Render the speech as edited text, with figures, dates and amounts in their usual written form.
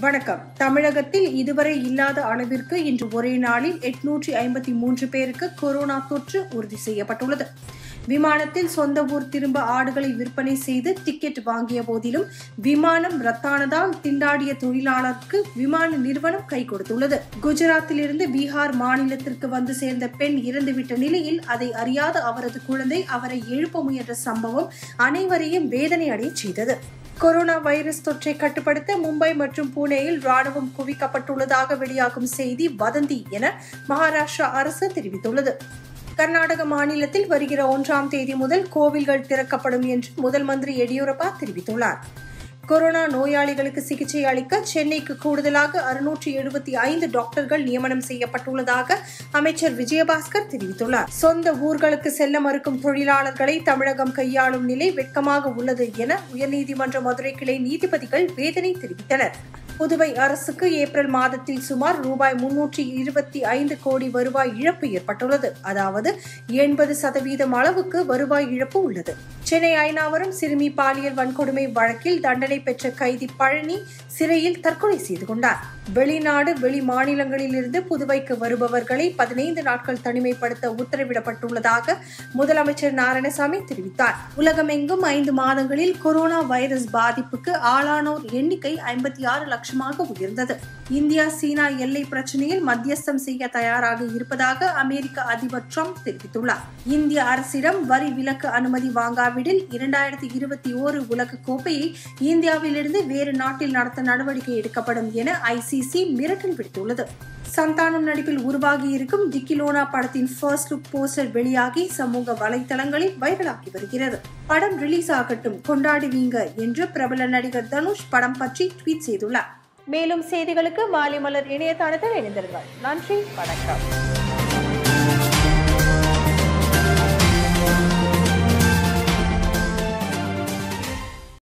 வணக்கம். தமிழகத்தில் இதுவரை இல்லாத அளவிற்கு இன்று ஒரே நாளில் 853 பேருக்கு கொரோனா தொற்று உறுதி செய்யப்பட்டுள்ளது. விமானத்தில் சொந்த ஊர் திரும்ப ஆடுகளை விற்பனை செய்து டிக்கெட் வாங்கிய போதிலும் விமானம் ரத்தானதால் திண்டாடிய தொழிலாளருக்கு விமான நிறுவனம் கை கொடுத்துள்ளது. குஜராத்திலிருந்து பீகார் மாநிலத்திற்கு வந்து சேர்ந்த பெண் இறந்துவிட்ட நிலையில் அதை அறியாத அவரது குழந்தை அவரை எழுப்ப முயன்ற சம்பவம் அனைவரையும் வேதனை அடைய செய்தது. கொரோனா வைரஸ் தொற்றை கட்டுப்படுத்த மும்பை மற்றும் புனேயில் ராணுவம் குவிக்கப்பட்டுள்ளதாக வெளியாகும் செய்தி வதந்தி என மகாராஷ்டிரா அரசு தெரிவித்துள்ளது. கர்நாடக மாநிலத்தில் வருகிற 1ஆம் தேதி முதல் கோவில்கள் திறக்கப்படும் என்று முதல் மந்திரி எடியூரப்பா தெரிவித்துள்ளார். கொரோனா நோயாளிகளுக்கு சிகிச்சை அளிக்க சென்னைக்கு கூடுதலாக 675 டாக்டர்கள் நியமனம் செய்யப்பட்டுள்ளதாக அமைச்சர் விஜயபாஸ்கர் தெரிவித்துள்ளார். சொந்த ஊர்களுக்கு செல்ல மறுக்கும் தொழிலாளர்களை தமிழகம் கையாளும் நிலை வெட்கமாக உள்ளது என உயர்நீதிமன்ற மதுரை கிளை நீதிபதிகள் வேதனை தெரிவித்தனர். புதுவை அரசுக்கு ஏப்ரல் மாதத்தில் சுமார் ரூபாய் 325 கோடி வருவாய் இழப்பு ஏற்பட்டுள்ளது. அதாவது 80% அளவுக்கு வருவாய் இழப்பு உள்ளது. சென்னை அயனாவரம் சிறுமி பாலியல் வன்கொடுமை வழக்கில் தண்டனை பெற்ற கைதி பழனி சிறையில் தற்கொலை செய்து கொண்டார். வெளிநாடு வெளி மாநிலங்களிலிருந்து புதுவைக்கு வருபவர்களை 15 நாட்கள் தனிமைப்படுத்த உத்தரவிடப்பட்டுள்ளதாக முதலமைச்சர் நாராயணசாமி தெரிவித்தார். உலகமெங்கும் 5 மாதங்களில் கொரோனா வைரஸ் பாதிப்புக்கு ஆளானோர் எண்ணிக்கை 56 லட்சமாக உயர்ந்தது. இந்தியா சீனா எல்லை பிரச்சனையில் மத்தியஸ்தம் செய்ய தயாராக இருப்பதாக அமெரிக்க அதிபர் டிரம்ப் தெரிவித்துள்ளார். இந்திய அரசிடம் வரி விலக்கு அனுமதி வாங்காவிடில் 2021 உலக கோப்பையை இந்தியாவிலிருந்து வேறு நாட்டில் நடத்த நடவடிக்கை எடுக்கப்படும் என ICC மிரட்டல் விடுத்துள்ளது. சந்தானம் நடிப்பில் உருவாகி இருக்கும் டிக்கிலோனா படத்தின் ஃபர்ஸ்ட் லுக் போஸ்டர் வெளியாகி சமூக வலைதளங்களில் வைரலாகி வருகிறது. படம் ரிலீஸ் ஆகட்டும், கொண்டாடுவீங்க என்று பிரபல நடிகர் தனுஷ் படம் பற்றி ட்வீட் செய்துள்ளார். மேலும் செய்திகளுக்கு மாலை மலர் இணையதளத்தில் இணைந்திருங்கள். நன்றி, வணக்கம்.